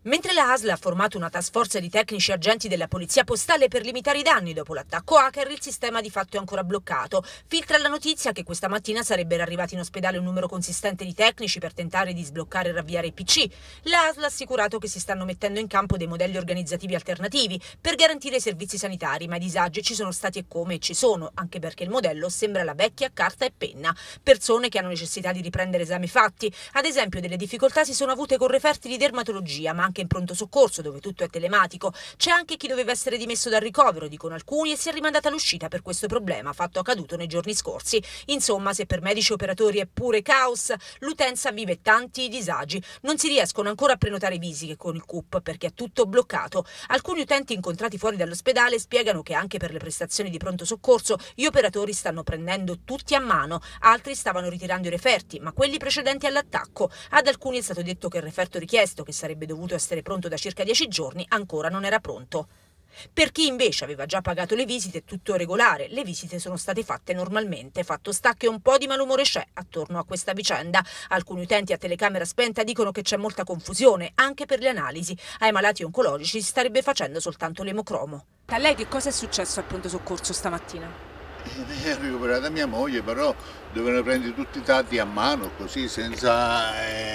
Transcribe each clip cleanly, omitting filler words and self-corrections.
Mentre la ASL ha formato una task force di tecnici agenti della polizia postale per limitare i danni dopo l'attacco hacker, il sistema di fatto è ancora bloccato. Filtra la notizia che questa mattina sarebbero arrivati in ospedale un numero consistente di tecnici per tentare di sbloccare e ravviare i PC. La ASL ha assicurato che si stanno mettendo in campo dei modelli organizzativi alternativi per garantire i servizi sanitari, ma i disagi ci sono stati e come ci sono, anche perché il modello sembra la vecchia carta e penna. Persone che hanno necessità di riprendere esami fatti, ad esempio delle difficoltà si sono avute con referti di dermatologia, ma anche in pronto soccorso dove tutto è telematico. C'è anche chi doveva essere dimesso dal ricovero, dicono alcuni, e si è rimandata all'uscita per questo problema fatto accaduto nei giorni scorsi. Insomma, se per medici e operatori è pure caos, l'utenza vive tanti disagi. Non si riescono ancora a prenotare visite con il CUP perché è tutto bloccato. Alcuni utenti incontrati fuori dall'ospedale spiegano che anche per le prestazioni di pronto soccorso gli operatori stanno prendendo tutti a mano, altri stavano ritirando i referti, ma quelli precedenti all'attacco. Ad alcuni è stato detto che il referto richiesto, che sarebbe dovuto essere pronto da circa 10 giorni, ancora non era pronto. Per chi invece aveva già pagato le visite è tutto regolare, le visite sono state fatte normalmente, fatto sta che un po' di malumore c'è attorno a questa vicenda. Alcuni utenti a telecamera spenta dicono che c'è molta confusione, anche per le analisi. Ai malati oncologici si starebbe facendo soltanto l'emocromo. A lei che cosa è successo al pronto soccorso stamattina? È recuperata mia moglie, però dovevano prendere tutti i dati a mano, così senza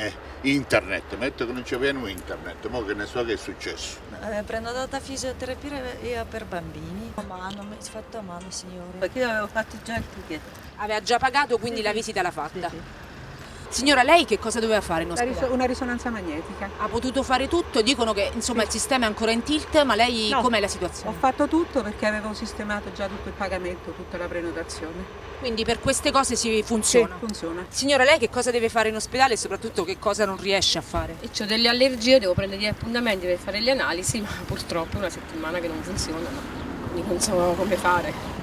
internet. Metto che non c'avevano internet, mo che ne so che è successo. Prenotata fisioterapia per bambini. A mano, mi si è fatto a mano, signore. Perché io avevo fatto già il ticket. Aveva già pagato, quindi la visita l'ha fatta. Sì. Signora, lei che cosa doveva fare in ospedale? Una risonanza magnetica. Ha potuto fare tutto? Dicono che insomma il sistema è ancora in tilt, ma lei No, com'è la Ho situazione? fatto tutto perché avevo sistemato già tutto il pagamento, tutta la prenotazione. Quindi per queste cose si funziona? Sì, funziona. Signora, lei che cosa deve fare in ospedale e soprattutto che cosa non riesce a fare? Ho delle allergie, devo prendere gli appuntamenti per fare le analisi, ma purtroppo è una settimana che non funziona, quindi non so come fare.